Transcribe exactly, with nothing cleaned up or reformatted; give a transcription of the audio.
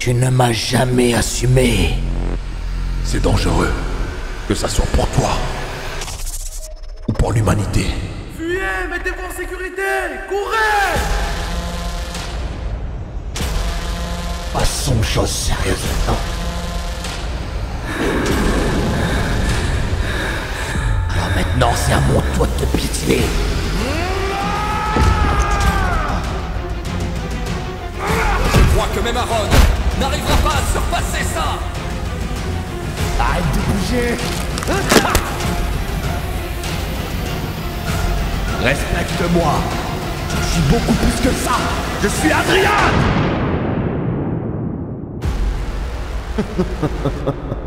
Tu ne m'as jamais assumé. C'est dangereux. Que ça soit pour toi. Ou pour l'humanité. Fuyez, mettez-vous en sécurité. Courez. Passons aux choses sérieuses maintenant. Alors maintenant, c'est à mon tour de te piétiner. Je crois que même Aaron n'arrivera pas à surpasser ça. Arrête de bouger. Respecte-moi. Je suis beaucoup plus que ça. Je suis Adrien.